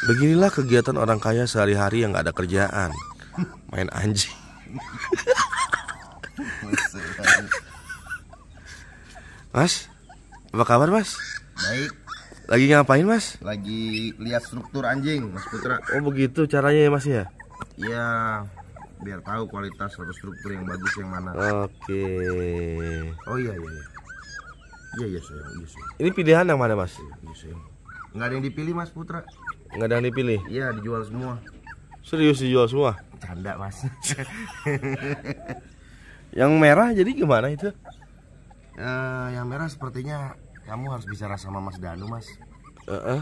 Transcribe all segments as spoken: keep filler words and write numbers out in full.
Beginilah kegiatan orang kaya sehari-hari yang gak ada kerjaan, main anjing. Mas, apa kabar mas? Baik. Lagi ngapain mas? Lagi lihat struktur anjing, Mas Putra. Oh begitu caranya ya mas ya? Iya, biar tahu kualitas atau struktur yang bagus yang mana. Oke. Oh iya iya. Iya iya iya sayang, iya sayang. Ini pilihan yang mana mas? Iya sayang. Nggak ada yang dipilih Mas Putra. Nggak ada yang dipilih? Iya, dijual semua. Serius dijual semua? Canda mas. Yang merah jadi gimana itu? Uh, yang merah sepertinya kamu harus bicara sama Mas Danu mas. Uh-uh.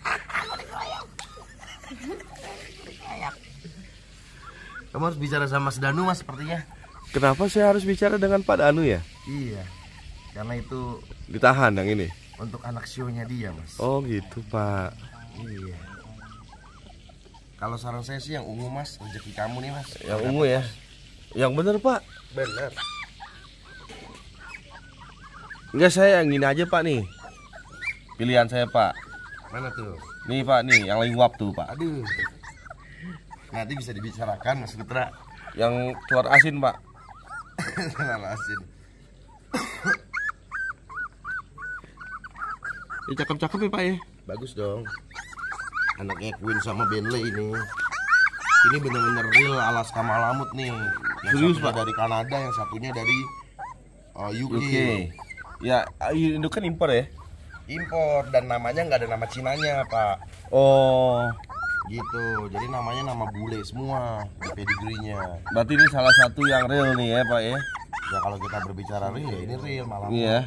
Kamu harus bicara sama Mas Danu mas sepertinya. Kenapa saya harus bicara dengan Pak Danu ya? Iya, karena itu ditahan yang ini untuk anak sionya dia mas. Oh gitu Pak. Iya. Kalau saran saya sih yang ungu mas, rezeki kamu nih mas. Yang ungu ya? Yang bener Pak? Bener. Enggak, saya yang gini aja Pak nih. Pilihan saya Pak. Mana tuh? Nih Pak nih, yang lagi nguap tuh Pak. Aduh. Nanti bisa dibicarakan Mas Putra. Yang telur asin Pak. Telur asin. Ya cakep-cakep ya Pak ya. Bagus dong. Anaknya Queen sama Bentley ini. Ini bener-bener real Alaska Malamut nih. Yang serius Pak? Pak? Dari Kanada, yang satunya dari uh, U K. U K. Ya, itu kan impor ya? Impor, dan namanya nggak ada nama Cinanya Pak. Oh gitu, jadi namanya nama bule semua di pedigree-nya. Berarti ini salah satu yang real nih ya Pak ya? Ya kalau kita berbicara real, ya ini real Malamut. Iya.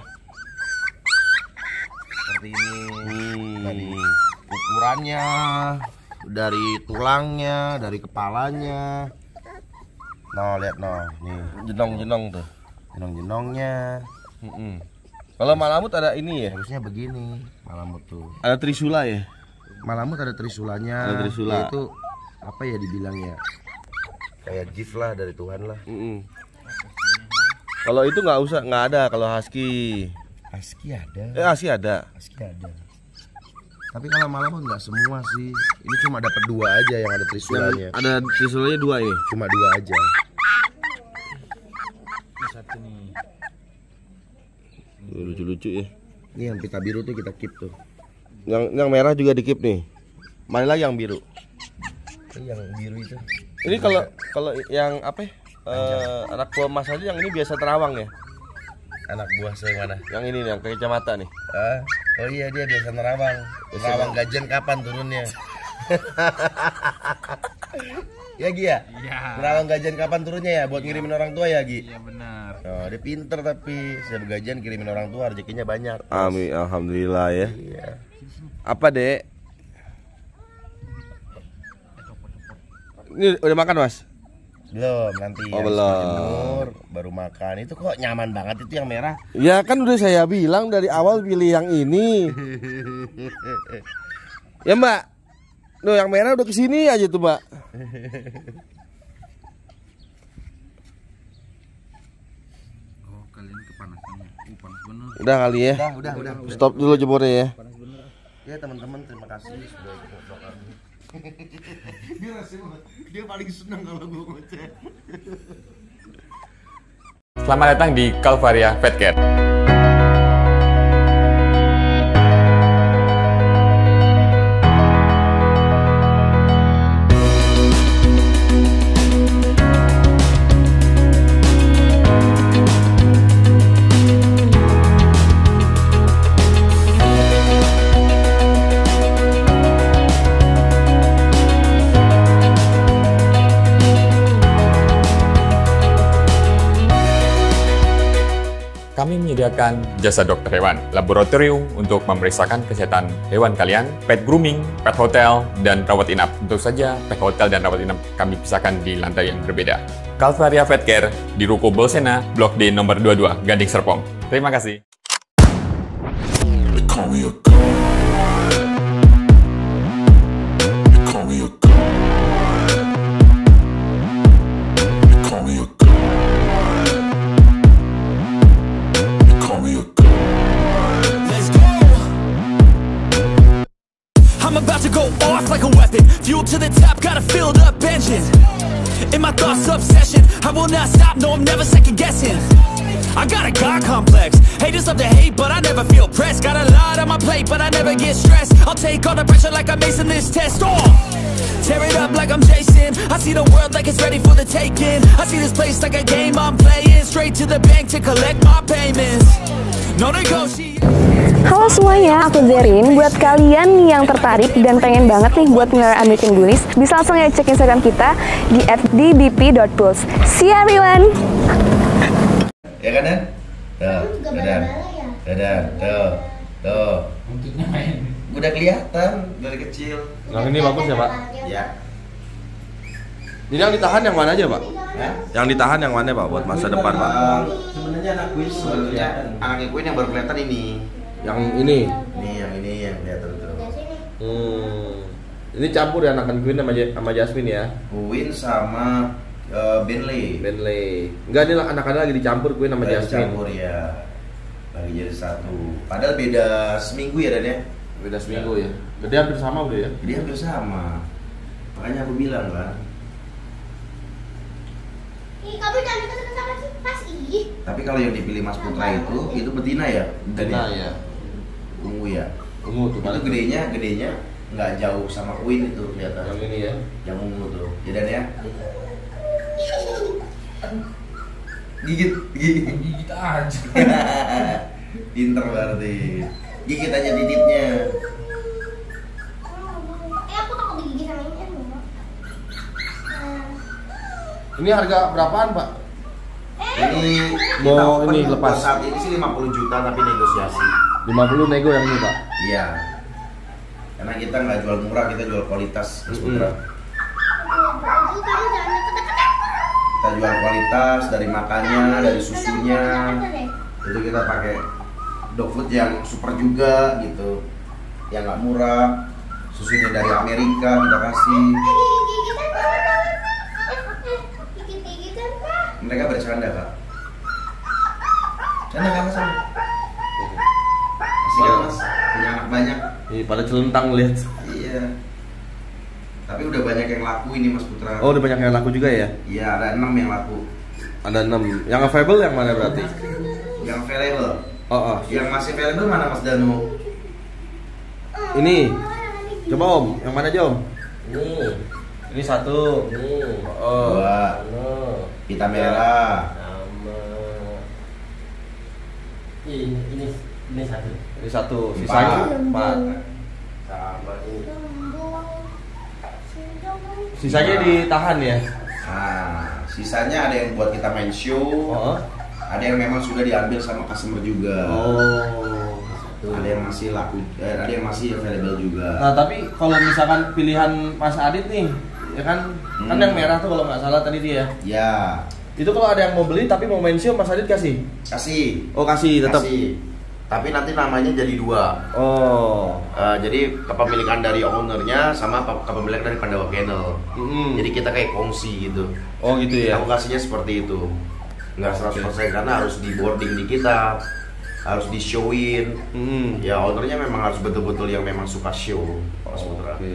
Seperti ini. Hmm. Dari ukurannya, dari tulangnya, dari kepalanya. Nah lihat noh, nih jenong-jenong tuh, jenong-jenongnya. mm-mm. Kalau Malamut ada ini ya? Harusnya begini Malamut tuh. Ada trisula ya? Malamut ada trisulanya. Ada trisula. Itu apa ya dibilangnya? Kayak gift lah dari Tuhan lah. Mm-mm. Kalau itu nggak usah, nggak ada kalau husky. Husky ada. Eh husky ada. Husky ada. Tapi kalau Malamut nggak semua sih. Ini cuma dapat dua aja yang ada trisulanya. Yang ada trisulanya dua ini. Cuma dua aja. Satu nih. Lucu-lucu ya. Ini yang pita biru tuh kita keep tuh. Yang yang merah juga di keep nih. Mana lagi yang biru? Ini yang biru itu. Ini kalau kalau yang apa? Ya? Uh, anak buah mas aja yang ini biasa terawang ya? Anak buah saya mana? Yang ini nih, yang ke kacamata nih. Ah, oh iya dia biasa nerawang. Biasa Nerawang gajian kapan turunnya? Ya Gi ya? Iya. Nerawang gajian kapan turunnya ya? Buat ngirimin orang tua ya Gi? Iya benar. Oh, dia pinter tapi setiap gajian kirimin orang tua rezekinya banyak. Amin, alhamdulillah ya. Iya. Apa dek? Ini udah makan mas? Belum, nanti Oh, habis belum. menjemur, baru makan. Itu kok nyaman banget itu yang merah. Ya kan udah saya bilang dari awal pilih yang ini. Ya mbak, Loh yang merah udah kesini aja tuh mbak. Oh kalian kepanasannya. Uh, panas bener. Udah kali ya. Udah, udah, udah. Stop dulu jemurnya ya. Panas bener. Ya teman-teman terima kasih sudah ikut ngobrol kami. Dia masih dia paling senang kalau gue ngoceh. Selamat datang di Calvaria Pet Care. Kami menyediakan jasa dokter hewan, laboratorium untuk memeriksakan kesehatan hewan kalian, pet grooming, pet hotel, dan rawat inap. Tentu saja, pet hotel dan rawat inap kami pisahkan di lantai yang berbeda. Calvaria Pet Care di Ruko Bolsena, Blok D nomor dua puluh dua, Gading Serpong. Terima kasih. I'm about to go off just like a weapon. Fuel to the top, got a filled up engine. In my thoughts, obsession, I will not stop, no, I'm never second guessing. I got a God complex, haters love to hate, but I never feel pressed. Got a lot on my plate, but I never get stressed. I'll take all the pressure like I'm acing this test. Oh, tear it up like I'm Jason. I see the world like it's ready for the taking. I see this place like a game I'm playing. Straight to the bank to collect my payments. No negotiation. Halo semuanya, aku Zerin. Buat kalian yang tertarik dan pengen banget nih buat nge American Bullies, bisa langsung ya cek Instagram kita di at d b p dot bulls. See you everyone! Ya kan, Dan? Tuh, Dan. Dan, tuh, tuh. Untuknya main. Udah kelihatan dari kecil. Yang ini bagus ya, Pak? Ya. Ini yang ditahan yang mana aja, Pak? Hah? Yang ditahan yang mana, Pak, buat masa depan, Pak? Uh, sebenarnya anak Queen sebenarnya anaknya Queen yang baru kelihatan ini. Yang ini. Nih, yang ini yang kelihatan tuh. Hmm. Ini campur ya anakan Queen sama, Ja- sama Jasmine ya? Queen sama uh, Bentley. Bentley. Enggak, ini anak-anak lagi dicampur Queen sama Lagi Jasmine. campur ya. Lagi jadi satu. Padahal beda seminggu ya, Dan ya. Beda seminggu ya. Gede hampir sama udah ya? Jadi hampir sama. Makanya aku bilang kan. Ih, kamu jangan deket-deket sama kipas, ih. Tapi kalau yang dipilih Mas Putra itu, itu betina ya? Betina ya. Ungu ya. Ungu tuh. Itu gedenya, gedenya nggak jauh sama Queen itu kelihatan. Yang ini ya. Yang ungu tuh. Ya, Dan ya. Gigit, gigit. Gigit aja. Pinter berarti. Gigit aja titiknya. Eh, aku takut digigit sama ini, kan, Mama. Nah. Ini harga berapaan, Pak? Ini Mau kita open ini buat lepas. saat ini sih lima puluh juta tapi negosiasi. lima puluh nego yang ini, Pak. Iya. Karena kita nggak jual murah, kita jual kualitas, Mas Mm-mm. Putra. Aduh, kamu jangan deket-deket aku. Kita jual kualitas dari makannya, dari susunya. Deket-deket Itu kita pakai dog food yang super juga gitu, yang nggak murah. Susunya dari Amerika kita kasih. deh. Eh, gigit-gigitan mana? Eh, eh, gigit-gigitan, Pak. Mereka bercanda kak. Canda kan sama. Masih kan Mas, punya anak banyak. Ih, pada celentang lihat. Iya. Tapi udah banyak yang laku ini Mas Putra. Oh, udah banyak yang laku juga ya? Iya, ada enam yang laku. Ada enam. Yang available yang mana berarti? Yang available. Oh, oh. Yang masih available mana Mas Danu? Ini. Coba Om, yang mana aja Om? Ini. Ini satu. Oh. Dua. Oh. Pita merah. Sama. Ini ini ini satu. Ini satu. Empat. Sisanya empat. Sama ini. Sisanya ditahan ya? Nah, sisanya ada yang buat kita main show. Oh. Ada yang memang sudah diambil sama customer juga. Oh. Ada yang masih laku, eh, ada yang masih available juga. Nah, tapi kalau misalkan pilihan Mas Adit nih, ya kan, kan Hmm. yang merah tuh kalau nggak salah tadi dia. Ya, Itu kalau ada yang mau beli tapi mau main show, Mas Adit kasih? kasih. Oh, kasih tetap. Kasih. Tapi nanti namanya jadi dua. Oh. Eh, jadi kepemilikan dari ownernya sama pe- kepemilikan dari Pandawa Kennel. Mm-mm. Jadi kita kayak kongsi gitu. Oh gitu ya. Aku kasihnya seperti itu. Nggak seratus persen karena harus di boarding di kita, harus di showin. Mm-mm. Ya ownernya memang harus betul-betul yang memang suka show, Mas Putra. Oke.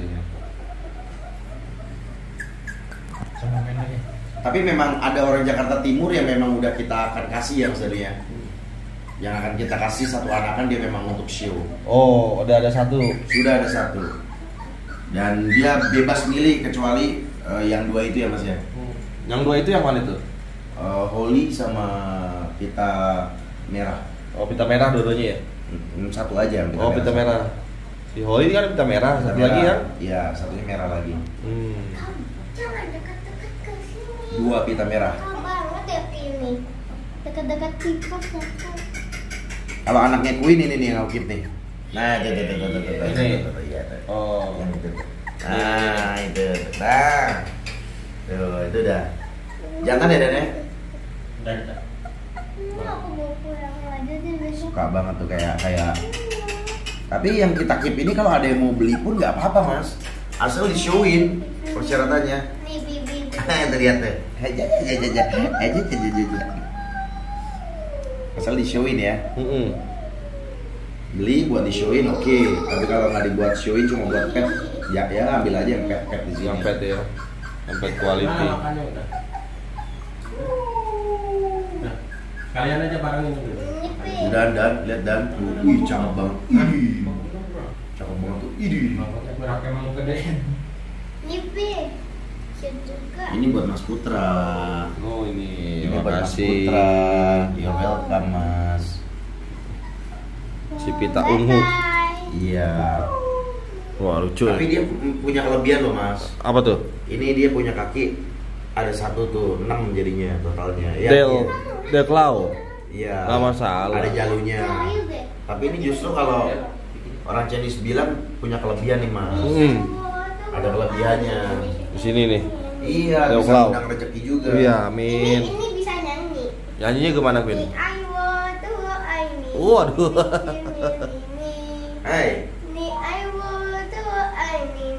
Sama main lagi. Tapi memang ada orang Jakarta Timur yang memang udah kita akan kasih ya Mas Danu ya. Yang akan kita kasih satu anakan dia memang untuk show. Oh, udah ada satu. Sudah ada satu. Dan dia bebas milih kecuali eh, yang dua itu ya Mas ya. Yang dua itu yang mana itu? Eh, Holy sama pita merah. Oh, pita merah dua-duanya ya? Hmm, Satu aja. Oh, pita merah. Si Holy ini kan pita merah, Pita satu merah. lagi yang? Iya, satunya merah lagi. Hmm. Jangan dekat-dekat ke sini. Dua pita merah. Kau banget ya ini. Dekat-dekat kipas dekat. Kalau anaknya Queen ini nih yang aku keep nih. Nah, itu, itu, itu, itu, itu, itu, Ini. itu, itu, iya, itu. Oh. Yang itu. Nah, itu. Nah. Tuh, itu dah. Jangan ya, Dan ya. Udah, udah. Hmm, aku mau pulang aja deh besok. Suka banget tuh kayak kayak. Tapi yang kita keep ini kalau ada yang mau beli pun nggak apa-apa Mas. Asal di showin persyaratannya. Nih bibi. Itu lihat tuh. Aja aja aja aja aja aja. Asal di showin ya. Mm-mm. Beli buat di showin oke. Tapi kalau nggak dibuat showin cuma buat pet Ya ya ambil aja yang pet-pet di sini. Yang pet ya. Yang pet quality. Mana makannya udah? Nah, kalian aja barengin dulu. Udah dan lihat dan. Ih cakep banget. Ih. Cakep banget tuh. Ih. Makanya berapa emang gede? Nipi. Juga. Ini buat Mas Putra. Oh ini, Ini buat Mas makasih. Putra. You're welcome Mas. Si Pita ungu. Iya. Wah lucu. Tapi dia pu- punya kelebihan loh Mas. Apa tuh? Ini dia punya kaki ada satu tuh enam jadinya totalnya. Ya, Del iya. Del Claw. Iya. Nggak masalah. Ada jalurnya. Tapi ini justru kalau orang Chinese bilang punya kelebihan nih Mas. Hmm. Ada kelebihannya. Di sini nih. Iya, Del bisa Claw. undang rezeki juga. Iya, Ini, amin. ini bisa nyanyi. Nyanyinya gimana, Queen? Ni I want to I need. Waduh. Hai. Ni I want to I need.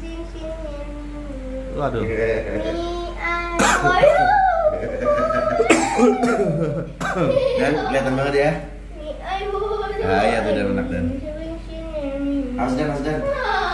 Waduh. Ni I want. Dan kelihatan banget ya. Ni I want. Ah, iya tuh, Dan enak, Dan. Has Dan, Has Dan.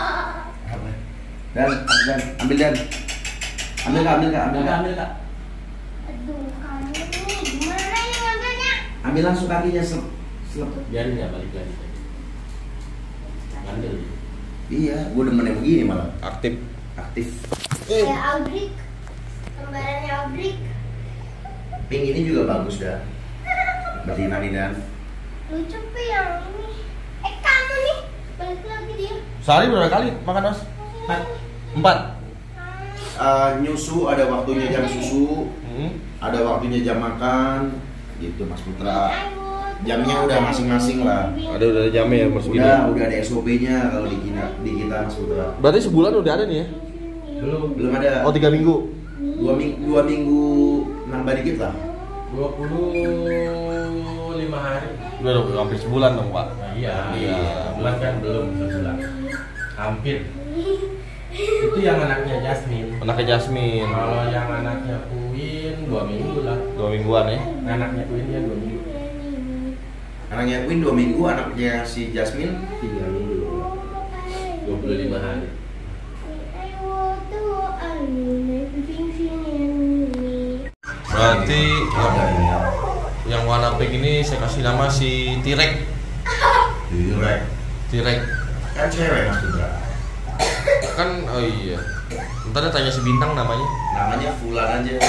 Dan, Has Dan, ambil Dan. Ambil kak, ambil kak, ambil kak. Ambil kak. Aduh, kamu nih gimana ya ngambilnya? Ambil langsung kakinya selep. Selep. Biarin ya balik lagi. Ambil. Iya, gue demen yang begini malah. Aktif. Aktif. Kayak Audrik. Kembarannya Audrik. Pink ini juga bagus dah. Betina nih Dan. Lucu Pi yang ini. Eh kamu nih. Balik lagi dia. Sehari berapa kali makan, Mas? Empat. Empat. Uh, nyusu ada waktunya jam susu, Hmm. ada waktunya jam makan, gitu Mas Putra. I want to Jamnya udah masing-masing lah. Ada udah ada jamnya ya Mas Gini. Udah, udah ada S O P-nya kalau di kita, di kita Mas Putra. Berarti sebulan udah ada nih ya? Belum. Belum ada. Oh tiga minggu. Dua minggu, dua minggu nambah dikit lah. dua puluh lima hari. Udah dong, hampir sebulan dong Pak. Nah, iya. Iya. Sebulan kan belum sebulan. Hampir. Itu yang anaknya Jasmine. Anaknya Jasmine. Kalau yang anaknya Queen dua minggu lah. Dua mingguan ya. Anaknya Queen dia dua minggu. Anaknya Queen dua minggu, anaknya si Jasmine Tiga minggu. Dua puluh lima hari. I want to I need everything singing. Berarti yang, ada ini. yang warna pink ini saya kasih nama si T-Rex. Direk. T-Rex. Kan cewek Mas Putra. Kan oh iya. Ntar dia tanya si Bintang namanya. Namanya Fulan aja.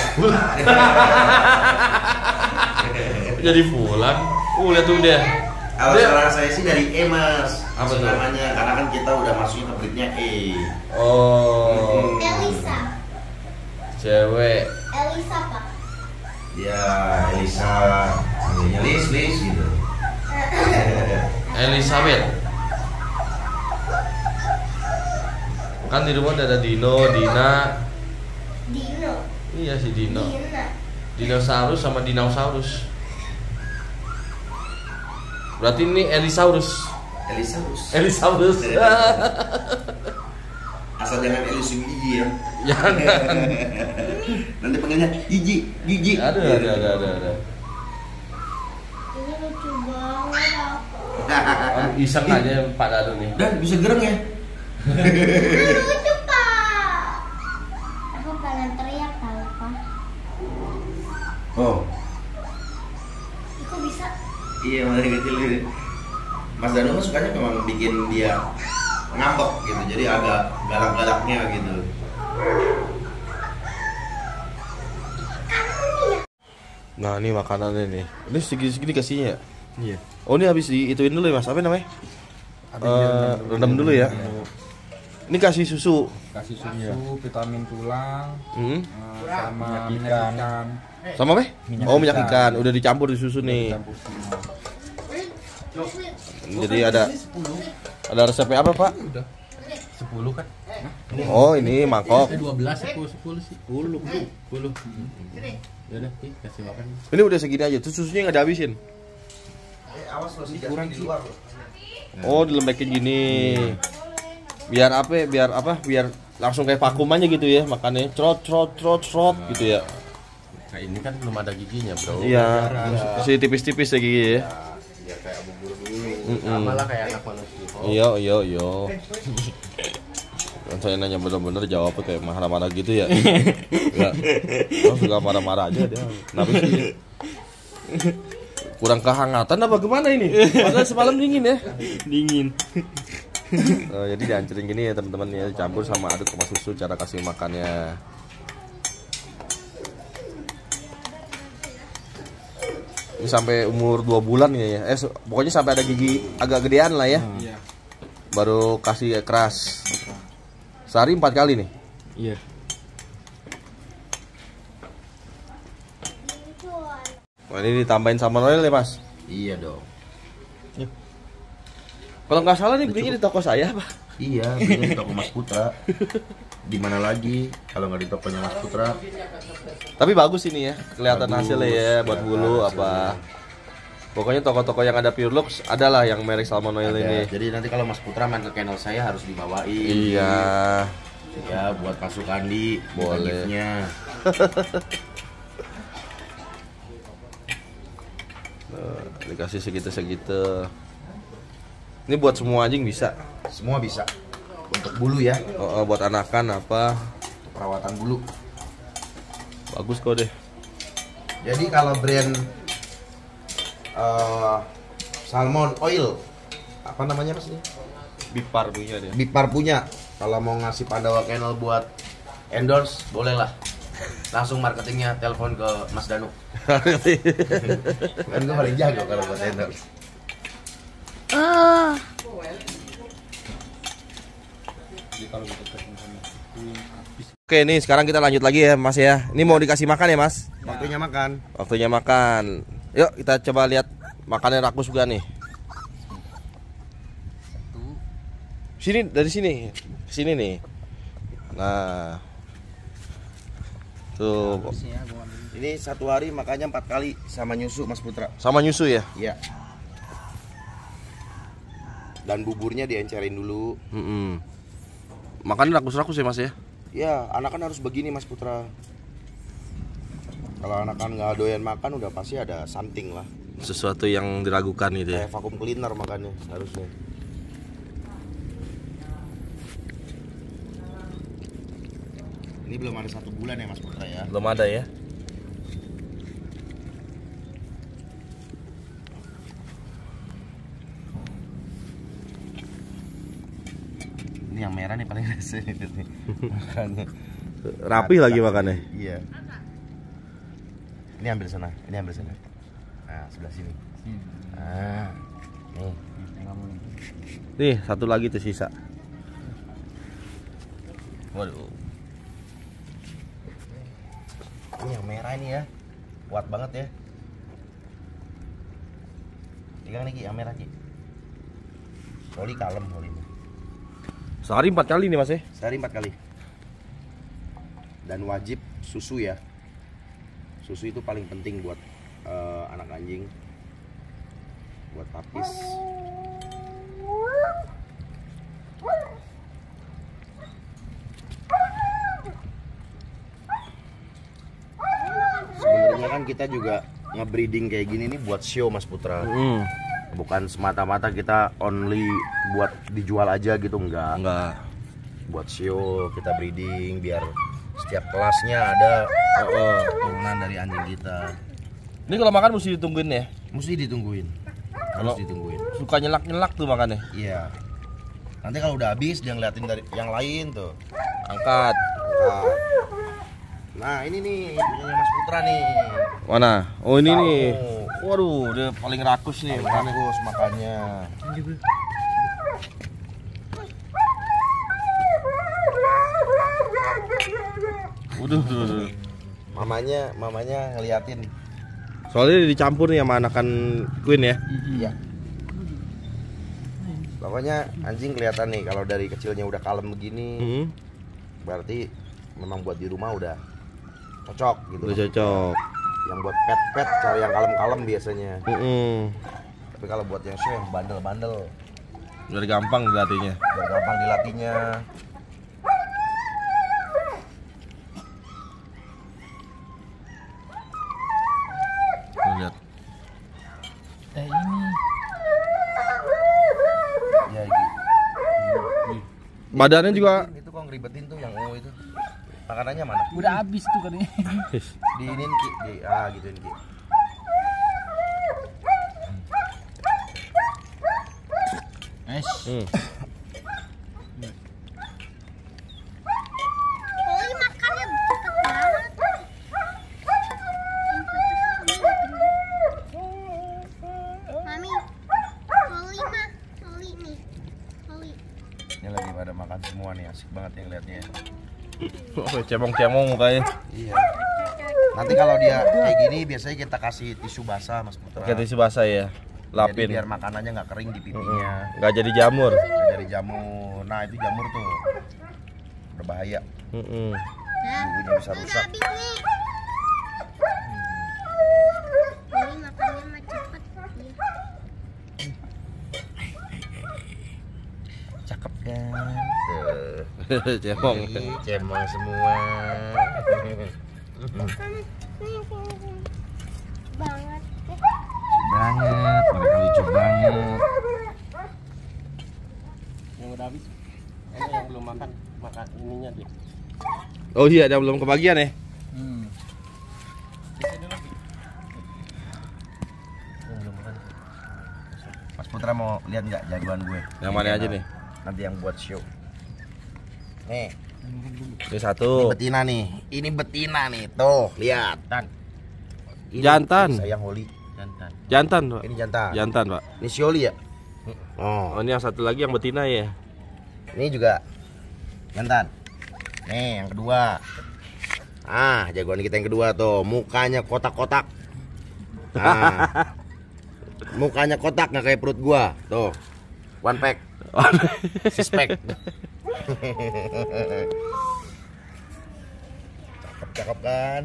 Jadi Fulan. Uh lihat tuh dia. Kalau Dia- sekarang saya sih dari E Mas. Apa tuh? Namanya karena kan kita udah masuknya ke breednya E. Oh. Elisa. Cewek. Elisa Pak. Ya Elisa, namanya Lis Lis gitu. Elizabeth. Kan di rumah ada Dino, Dina. Dino. Iya si Dino. Dina. Dinosaurus sama dinosaurus. Berarti ini Elisaurus. Elisaurus. Elisaurus. Asal jangan Elisum gigi ya. Jangan. Nanti panggilnya gigi, gigi. Ada, ada, ada, ada, ada. Ini lucu banget aku. Oh, iseng aja Pak Dado nih. Dan bisa gereng ya. Lucu Pak. Aku pengen teriak tahu Pak. Oh, Aku bisa. iya masih kecil gitu. Mas Danu mah sukanya memang bikin dia ngambek gitu, jadi agak galak-galaknya gitu. Nah ini makanannya nih. Ini segini-segini kasihnya ya? Iya. Oh ini habis diituin dulu ya Mas, apa namanya? Eh, rendam dulu ya. Ini kasih susu. Kasih susu, vitamin tulang, Hmm. eh, sama minyak ikan. Sama apa? Minyak Oh minyak ikan. ikan, udah dicampur di susu nih. Campur semua. Jadi ada ada resepnya apa Pak? Sepuluh kan? Oh ini mangkok. Dua belas, sepuluh, sepuluh sih. Sepuluh, sepuluh. Ya udah, Pi, kasih makan. Ini udah segini aja, tuh susunya nggak dihabisin. Awas lo sih kurang di luar loh. Oh dilembekin gini. Biar apa? ya? Biar apa? Biar langsung kayak vakum aja gitu ya makannya. Trot trot trot trot gitu ya. Nah ini kan belum ada giginya bro. Iya. Masih tipis-tipis ya gigi ya. Biar kayak bubur dulu. Mm-mm. Sama lah kayak anak manusia. Iya iya iya. saya nanya bener-bener jawabnya kayak marah-marah gitu ya. Enggak. Oh, suka marah-marah aja dia. Kenapa sih? Kurang kehangatan apa gimana ini? Padahal semalam dingin ya. Dingin. Oh, jadi dihancurin gini ya teman-teman ya, campur sama aduk sama susu cara kasih makannya. Ini sampai umur dua bulan ya, eh pokoknya sampai ada gigi agak gedean lah ya. Iya. Baru kasih keras. Sehari empat kali nih. Iya. Wah, ini ditambahin sama Noel ya mas. Iya dong. Kalau nggak salah nih belinya di toko saya pak. Iya, belinya di toko Mas Putra. Di mana lagi kalau nggak di tokonya Mas Putra? Tapi bagus ini ya, kelihatan Bagus, hasilnya ya buat kelihatan bulu hasilnya. apa. Pokoknya toko-toko yang ada Pure Lux adalah yang merek Salmon Oil Ada. ini. Jadi nanti kalau Mas Putra main ke channel saya harus dibawain. Iya. Ya buat pasukan di Boleh. giftnya. Nah, dikasih segitu-segitu. Ini buat semua anjing bisa. Semua bisa. Untuk bulu ya, Oh, oh, buat anakan apa? perawatan bulu. Bagus kok deh. Jadi kalau brand eh, Salmon Oil, apa namanya mas ini? Bipar punya dia. Bipar punya. Kalau mau ngasih Pandawa Channel buat endorse, boleh lah. Langsung marketingnya telepon ke Mas Danu. Kan gue paling jago kalau buat endorse. Oke, nih sekarang kita lanjut lagi ya mas ya. Ini mau dikasih makan ya mas? Waktunya makan. Waktunya makan. Yuk kita coba lihat makannya Rakus juga nih. Sini, dari sini, sini nih. Nah, tuh Ini satu hari makannya empat kali sama nyusu Mas Putra. sama nyusu ya. Iya. Dan buburnya diencerin dulu. Mm-mm. Makannya rakus-rakus ya mas ya. Ya, anakan harus begini Mas Putra. Kalau anakan nggak doyan makan udah pasti ada something lah. Sesuatu yang diragukan gitu ya. Kayak vakum cleaner makannya harusnya. Ini belum ada satu bulan ya Mas Putra ya. Belum ada ya. Ini yang merah nih paling rese nih. Makanya Rapi lagi makannya. iya. Ini ambil sana, ini ambil sana. Nah, sebelah sini. Nah, nih. Nih satu lagi tersisa. Waduh. Ini yang merah ini ya. Kuat banget ya. Pegang nih Ki, yang merah Ki. Oli kalem oli. Sehari empat kali nih mas ya. Sehari empat kali. Dan wajib susu ya. Susu itu paling penting buat uh, anak anjing. Buat papis. Sebenarnya kan kita juga nge-breeding kayak gini nih buat show Mas Putra. Hmm. Bukan semata-mata kita only buat dijual aja gitu, enggak. Enggak. Buat show kita breeding biar setiap kelasnya ada oh, oh, turunan dari anjing kita. Ini kalau makan mesti ditungguin ya. Mesti ditungguin. Harus Kalau- ditungguin. Suka nyelak-nyelak tuh makannya. Iya. Nanti kalau udah habis dia ngeliatin dari yang lain tuh. Angkat. Nah, nah ini nih punyanya Mas Putra nih. Mana? Oh ini Tahu. nih. Waduh, dia paling rakus nih makannya. Bagus makannya. Waduh, waduh, waduh. Mamanya, mamanya ngeliatin. Soalnya dicampur nih sama anakan Queen ya. Iya. Pokoknya anjing kelihatan nih kalau dari kecilnya udah kalem begini, Hmm. berarti memang buat di rumah udah cocok gitu. Udah cocok. Yang buat pet-pet cari yang kalem-kalem biasanya. Mm-mm. Tapi kalau buat yang show yang bandel-bandel, Biar gampang dilatihnya. biar gampang dilatihnya. Tuh, lihat. Ya gitu. Badannya juga Itu kok ribetin tuh yang O itu. Makanannya mana? Udah habis tuh kan ini. Di ini Ki, di ah gituin Ki. Es. Hmm. Koi makannya cepet banget. Mami, Koi mah, Koi nih, Koi. Ini lagi pada makan semua nih, asik banget yang liatnya. Oh, cemong-cemong mukanya. Iya. Nanti kalau dia kayak gini biasanya kita kasih tisu basah Mas Putra. Pakai tisu basah ya. Lapin. Jadi biar makanannya nggak kering di pipinya. Nggak jadi jamur. Nggak jadi jamur. Nah itu jamur tuh berbahaya. Mm-mm. Nah, Ibunya bisa udah rusak. habis nih. Koi makannya mah cepet. Iya. Cakep kan? Tuh. Cemong. Ih, cemong semua. Banget. Banget, mereka lucu banget. Yang udah habis. Ini yang belum makan, makan ininya dia. Oh iya, ada belum kebagian ya? Hmm. Mas Putra mau lihat nggak jagoan gue? Yang mana aja nih? Nanti yang buat show. Nih, Ini ini satu. betina nih. Ini betina nih. Tuh, lihat. Dan Ini Jantan. sayang Holly. jantan. Jantan, Pak. Ini jantan. Jantan, Pak. Ini si Holly ya? Oh, Oh, ini yang satu lagi yang betina ya. ini juga jantan. Nih, yang kedua. Ah, jagoan kita yang kedua tuh, mukanya kotak-kotak. Nah, mukanya kotak nggak kayak perut gua. Tuh, one pack, six pack. Cakep-cakep kan?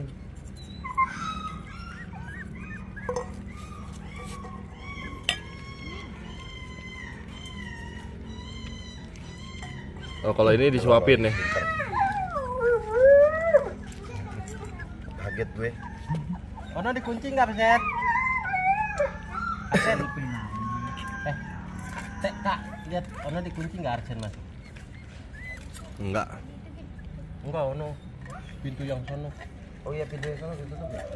Oh, kalau ini disuapin ya. Kaget gue. Ono dikunci nggak, Set? Arsen. Eh, Cek, Kak, lihat Ono dikunci nggak Arsen masuk? Enggak. Enggak, Ono. Pintu yang sana. Oh iya, pintu yang sana ditutup ya?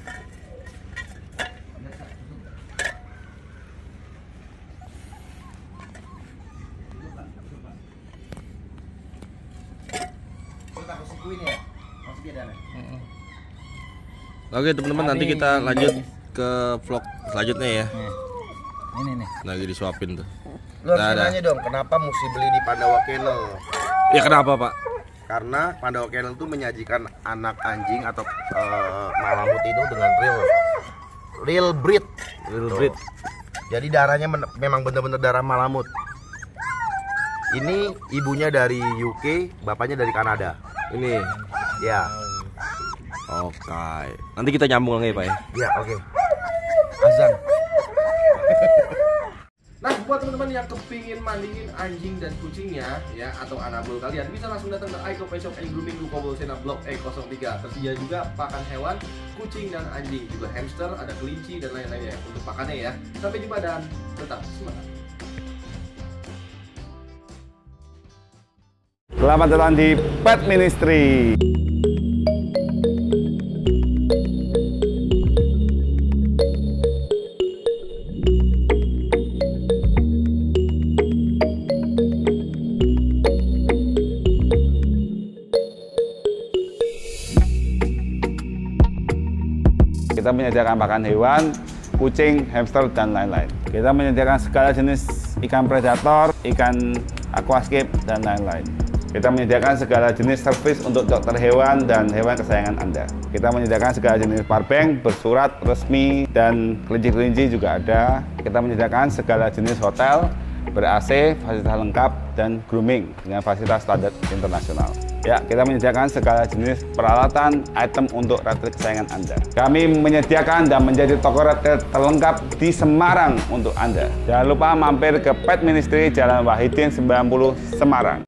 Oke, teman-teman, nanti kita lanjut ke vlog selanjutnya ya. Ini nih. Lagi disuapin tuh. Lu harus Nah, dah. nanya dong, kenapa mesti beli di Pandawa Kennel? Ya kenapa, Pak? Karena Pandawa Kennel itu menyajikan anak anjing atau eh, malamut itu dengan real real breed. Real Tuh. breed. Jadi darahnya men- memang benar-benar darah malamut. Ini ibunya dari U K, bapaknya dari Kanada. Ini. Ya, Oke. Nanti kita nyambung lagi, Pak ya. ya oke. Azan. Nah, buat teman-teman yang kepingin mandiin anjing dan kucingnya ya, atau anabul kalian, bisa langsung datang ke Aiko Pet Shop and Grooming Ruko Bolsena Blok E nol tiga. Tersedia juga pakan hewan, kucing dan anjing, juga hamster, ada kelinci dan lain-lainnya untuk pakannya ya. Sampai jumpa dan tetap semangat. Selamat datang di Pet Ministry. Kita menyediakan pakan hewan, kucing, hamster, dan lain-lain. Kita menyediakan segala jenis ikan predator, ikan aquascape, dan lain-lain. Kita menyediakan segala jenis servis untuk dokter hewan dan hewan kesayangan Anda. Kita menyediakan segala jenis powerbank bersurat resmi dan kelinci-kelinci juga ada. Kita menyediakan segala jenis hotel ber-A C, fasilitas lengkap, dan grooming dengan fasilitas standar internasional. Ya, kita menyediakan segala jenis peralatan, item untuk reptil kesayangan Anda. Kami menyediakan dan menjadi toko reptil terlengkap di Semarang untuk Anda. Jangan lupa mampir ke Pet Ministry Jalan Wahidin sembilan puluh Semarang.